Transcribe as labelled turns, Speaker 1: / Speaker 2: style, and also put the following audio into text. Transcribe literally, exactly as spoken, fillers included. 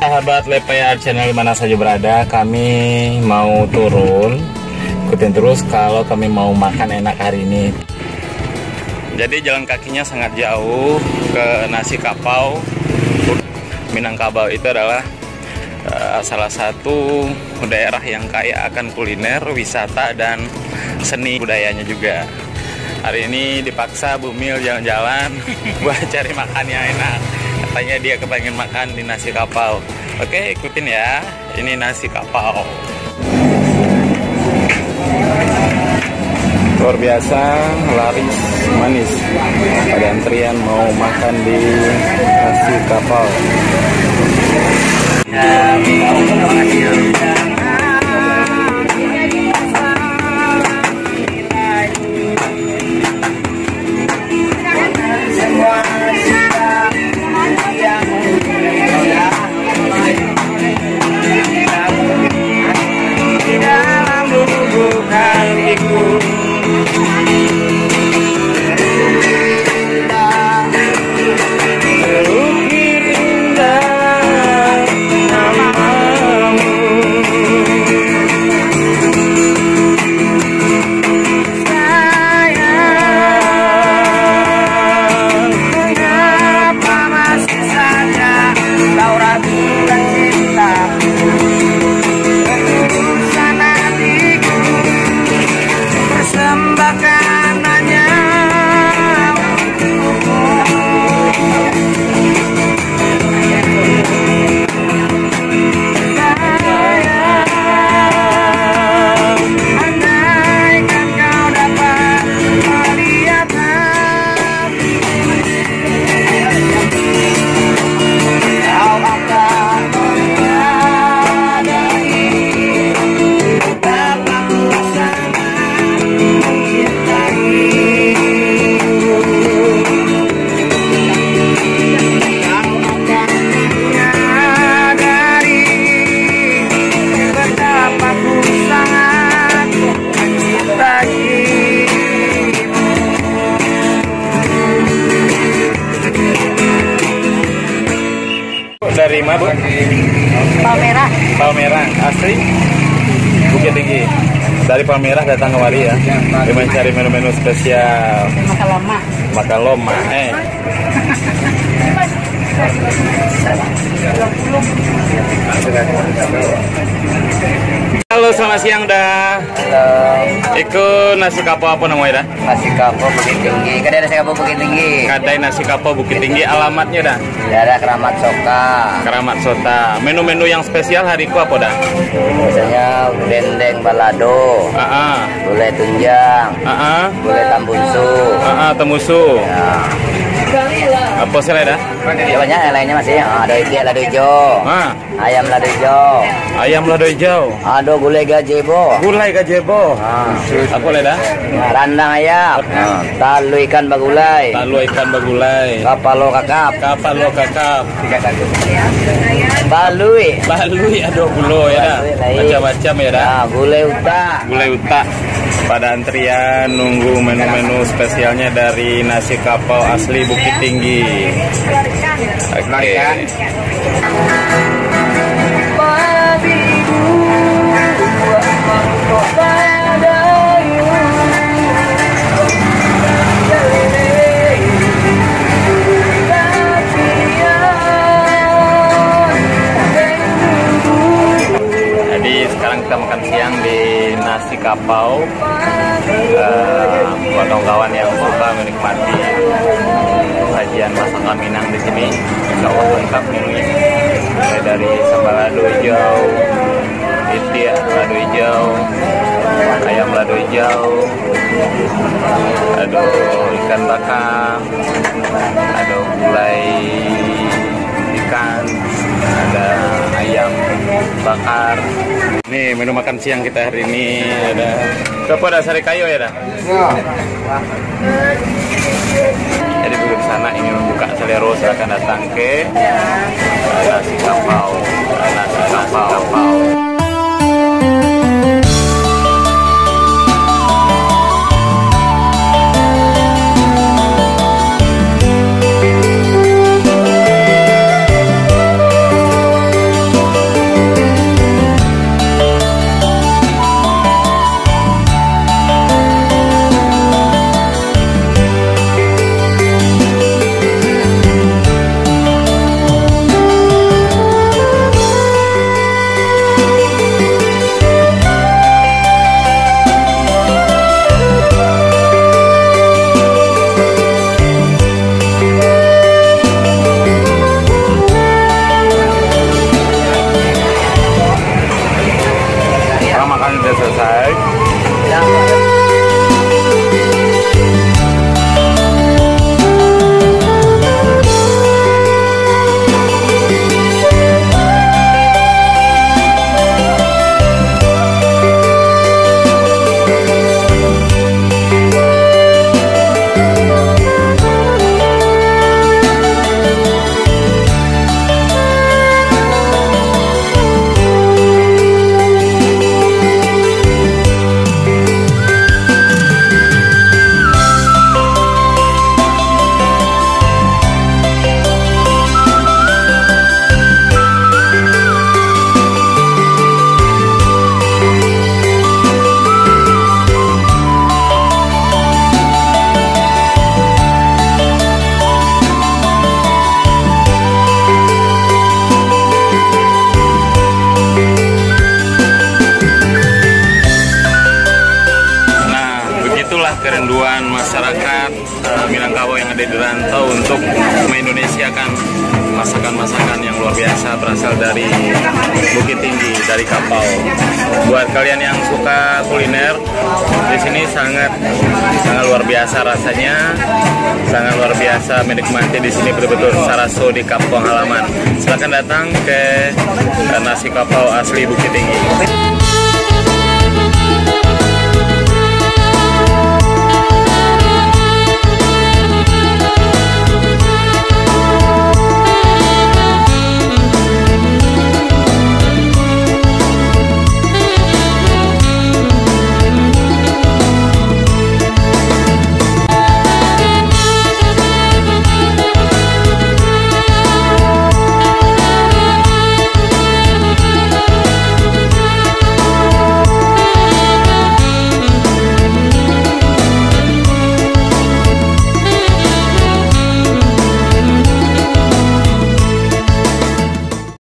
Speaker 1: Sahabat Lepaya Channel mana saja berada, kami mau turun. Ikutin terus kalau kami mau makan enak hari ini. Jadi jalan kakinya sangat jauh ke Nasi Kapau. Minangkabau itu adalah uh, salah satu daerah yang kaya akan kuliner, wisata, dan seni budayanya juga. Hari ini dipaksa Bumil jalan-jalan buat cari makan yang enak. Katanya dia kepengen makan di Nasi Kapau. Oke, ikutin ya. Ini Nasi Kapau. Luar biasa, laris manis. Ada antrian mau makan di Nasi Kapau. Dari mana, Bu?
Speaker 2: Palmerah.
Speaker 1: Palmerah, asli Bukit Tinggi. Dari Palmerah datang kemari ya, dia mencari menu-menu spesial.
Speaker 2: Makan loma.
Speaker 1: Makan loma, eh. Halo, selamat siang dah.
Speaker 3: Halo.
Speaker 1: Ikut Nasi Kapau apa namanya dah?
Speaker 3: Nasi Kapau Bukit Tinggi. Kedai Nasi Kapau Bukit Tinggi.
Speaker 1: Kedai Nasi Kapau Bukit Tinggi. Alamatnya dah?
Speaker 3: Daerah Keramat Soka.
Speaker 1: Keramat Sota. Menu-menu yang spesial hari ku apa dah?
Speaker 3: Biasanya dendeng balado.
Speaker 1: Ah, ah.
Speaker 3: Gulai tunjang.
Speaker 1: Ah, ah.
Speaker 3: Gulai tambusu.
Speaker 1: Ah, ah, temusu.
Speaker 3: Ya.
Speaker 1: Apa sih dah?
Speaker 3: Ya, banyak yang lainnya masih. Ada ikan lado hijau.
Speaker 1: Ah.
Speaker 3: Ayam lado hijau.
Speaker 1: Ayam lado hijau.
Speaker 3: Ada gulai gazebo.
Speaker 1: Gulai gazebo.
Speaker 3: Ah.
Speaker 1: Apa dah?
Speaker 3: Ya, randang ayam. Ah. Talu ikan bagulai.
Speaker 1: Talu ikan bagulai.
Speaker 3: Kapalo kakap.
Speaker 1: Kapal lo kakap.
Speaker 3: Balui.
Speaker 1: Balui ada gulo ya dah. Macam-macam ya dah.
Speaker 3: Nah, gulai uta.
Speaker 1: Gulai utak. Pada antrian nunggu menu-menu spesialnya dari Nasi Kapau asli Bukit Tinggi. Oke. Okay. Jadi sekarang kita makan siang di Nasi Kapau. Uh, buat kawan-kawan yang suka menikmati sajian masakan Minang di sini, insya Allah lengkap menunya. Mulai dari sambal lado hijau, itik lado hijau, ayam lado hijau, ada ikan bakar, ada gulai ikan, ada ayam bakar. Nih menu makan siang kita hari ini ada apa dah, sari kayu ya dah?
Speaker 3: Ya.
Speaker 1: Jadi dulu di sana ingin membuka selero, silakan datang ke Nasi Kapau. Nasi Kapau. selesai. Kerinduan masyarakat uh, Minangkabau yang ada di rantau untuk mengindonesiakan masakan-masakan yang luar biasa berasal dari Bukit Tinggi, dari Kapau. Buat kalian yang suka kuliner, di sini sangat sangat luar biasa rasanya, sangat luar biasa menikmati di sini betul-betul saraso di kampung halaman. Silakan datang ke nasi Kapau asli Bukit Tinggi.